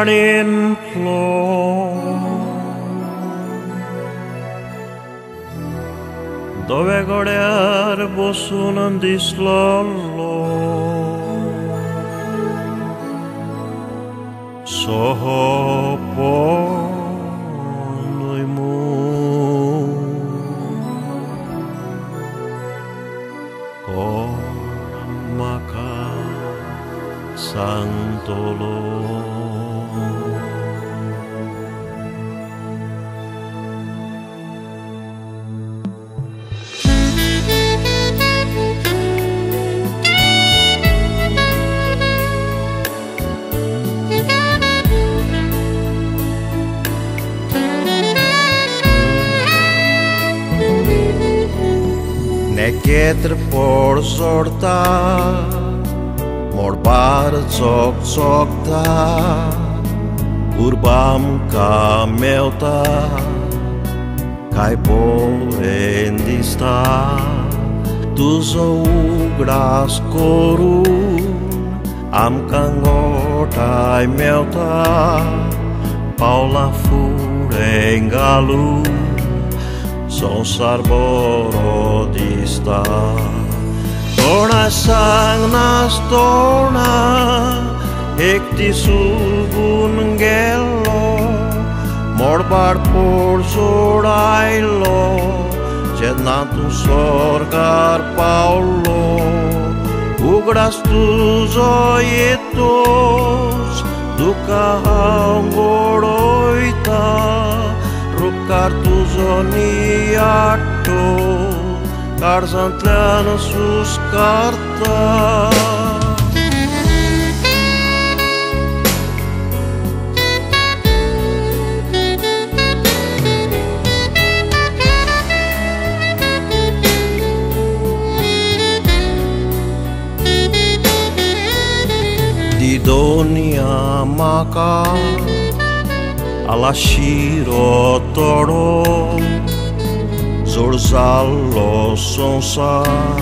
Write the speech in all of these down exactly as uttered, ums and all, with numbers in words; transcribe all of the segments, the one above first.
Karin flor dove godear bosun dislollo soho ponui mu o maka santolo Ne ketër por zorta Morbar cok cokta Urbam ka melta Kaj porendista Tuzo ugras korun Am kangotaj melta Paula furengalu Son sarborodista Torna sang nas torna Ekti subun gelo Morbar por zorailo Cednatu sorgar paulo Ugras tuzo jetos Duka hangoroita Rukar tuzo niato Karzantleană sus carta Didonia maka Ala shiro toro Zorzallo sonsa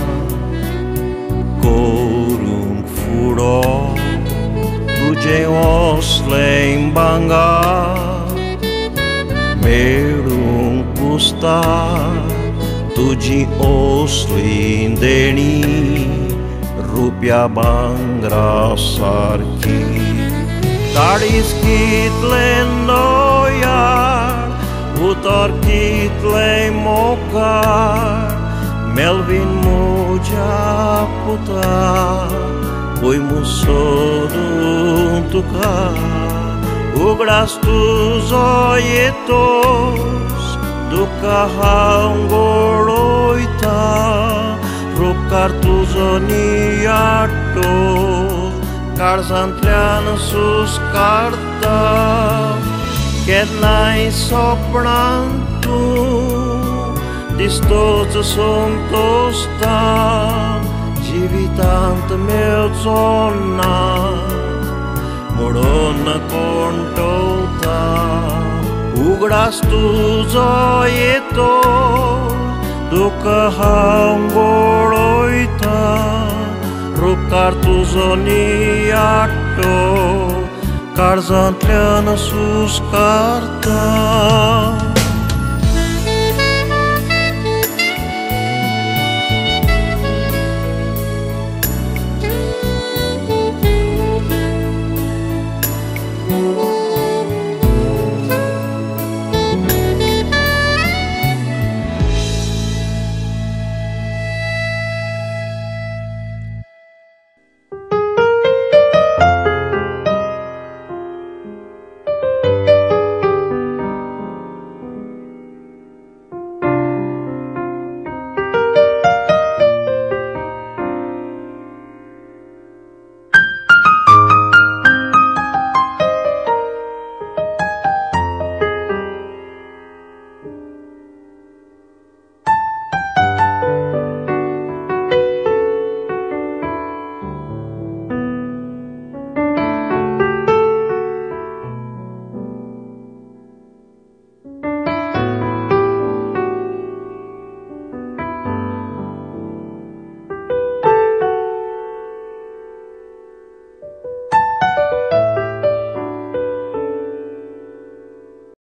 Korung furo Tuje oslein banga Merung pusta Tuji oslin deni Rupia bangra sarki Taris kitlen nojar Utar kitlej mokar Melvin moja puta Kuj mu sodun tuka Ugras tuzo jetos Duka hangoroita Rukar tuzo niatos Karzantleană sus carta Kednai soprantu Distoță sunt tosta Jivitant meu zona Morona contouta Ugras tuzo jetos Duka hangoroita Rukar tuzo niato Karzantleană sus carta